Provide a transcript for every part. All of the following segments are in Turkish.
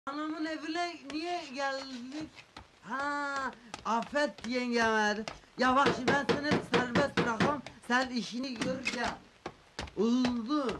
Hanımın evine niye geldik? Ha, Afet yengem aradı. Ya bak şimdi ben seni serbest bırakam, sen işini gör ya. Oldu.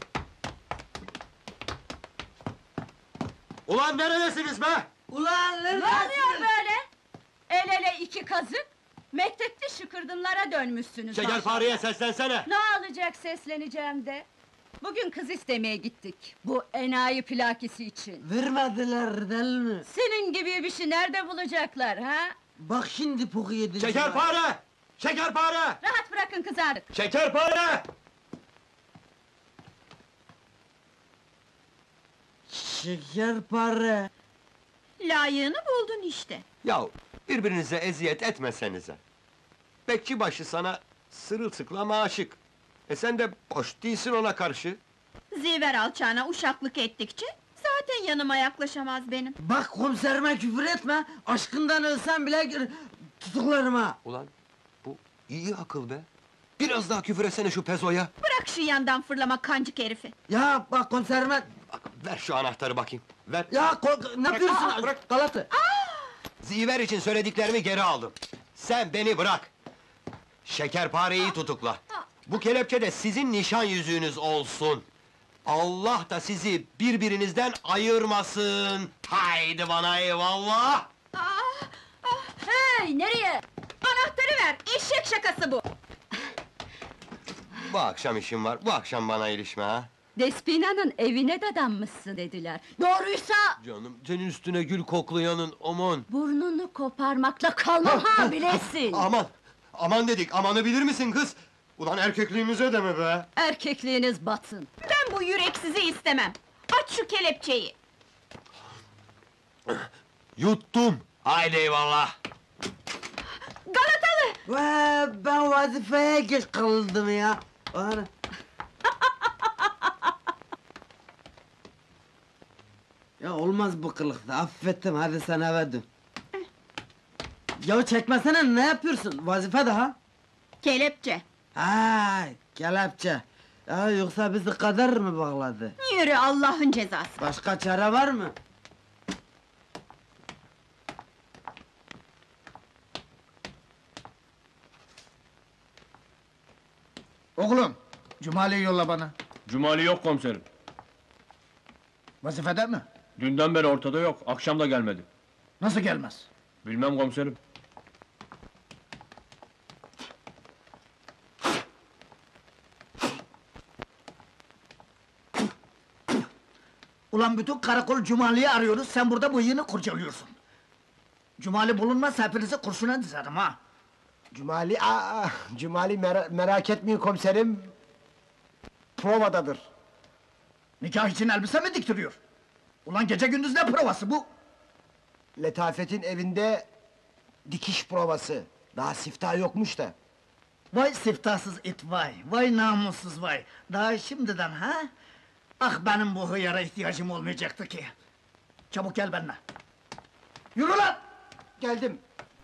Ulan neredesiniz be? Ulan Ne oluyor böyle? El ele iki kazık, mektepte şıkırdınlara dönmüşsünüz. Şekerpareye seslensene! Ne alacak sesleneceğim de? Bugün kız istemeye gittik, bu enayi plakisi için. Vermediler değil mi? Senin gibi bir şey nerede bulacaklar ha? Bak şimdi poku yedin. Şekerpare! Şekerpare! Rahat bırakın kızı artık. Şekerpare! Şekerpare. Layığını buldun işte. Ya birbirinize eziyet etmesenize. Bekçibaşı sana sırılsıklam aşık. Sen de boş değilsin ona karşı. Ziver alçağına uşaklık ettikçe, zaten yanıma yaklaşamaz benim. Bak komiserime küfür etme, aşkından ölsem bile tutuklarım ha. Ulan bu iyi akıl be. Biraz daha küfür etsene şu pezoya. Bırak şu yandan fırlama kancık herifi! Ya bak komiserime... Bak, ver şu anahtarı bakayım. Ver. Ya ne yapıyorsun? bırak. Galatı. Ziver için söylediklerimi geri aldım. Sen beni bırak. Şekerpareyi tutukla. Bu kelepçe de sizin nişan yüzüğünüz olsun. Allah da sizi birbirinizden ayırmasın. Haydi bana eyvallah. Hey, nereye? Anahtarı ver, eşek şakası bu! Bu akşam işim var, bu akşam bana ilişme ha. Despina'nın evine dadanmışsın dediler. Doğruysa... Canım, senin üstüne gül koklayanın aman. Burnunu koparmakla kalmam ha bilesin! Aman, aman dedik, amanı bilir misin kız? Ulan erkekliğimize de mi be? Erkekliğiniz batsın! Ben bu yüreksizi istemem! Aç şu kelepçeyi! Yuttum. Haydi eyvallah. Galatalı! Ben vazifeye geç kaldım ya. Ana. Ya olmaz bu kılıkta, affettim, hadi sen eve dön. Ya çekmesene, ne yapıyorsun? Vazife daha. Kelepçe! Ha, kelepçe. Ya yoksa bizi kader mi bağladı? Yürü Allah'ın cezası! Başka çare var mı? Oğlum, Cumali'yi yolla bana. Cumali yok komiserim. Vazifede mi? Dünden beri ortada yok, akşam da gelmedi. Nasıl gelmez? Bilmem komiserim. Ulan bütün karakol Cumali'yi arıyoruz, sen burada bıyığını kurcalıyorsun. Cumali bulunmaz, hepinizi kurşuna dizerim ha! Cumali merak etmeyin komiserim. Provadadır. Nikah için elbise mi diktiriyor? Ulan gece gündüz ne provası bu? Letafet'in evinde dikiş provası. Daha siftah yokmuş da. Vay siftahsız it vay, vay namussuz vay! Daha şimdiden ha? Ah benim bu hıyara ihtiyacım olmayacaktı ki! Çabuk gel benimle! Yürü lan! Geldim.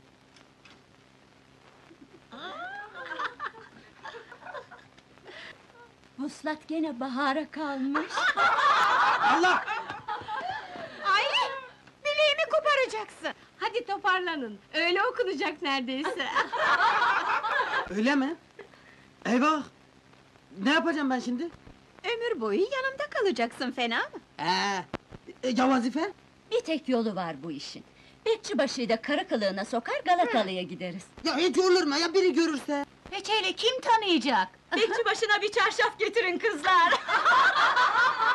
Vuslat gene bahara kalmış. Allah! Ay! Bileğimi koparacaksın! Hadi toparlanın, öyle okunacak neredeyse! Öyle mi? Eyvah! Ne yapacağım ben şimdi? Ömür boyu yanımda kalacaksın, fena mı? Ya vazife? Bir tek yolu var bu işin. Bekçibaşı'yı da kara kılığına sokar Galatalı'ya gideriz. Ya hiç olur mu ya, biri görürse? Hiç hele kim tanıyacak? Bekçibaşı'na bir çarşaf getirin kızlar!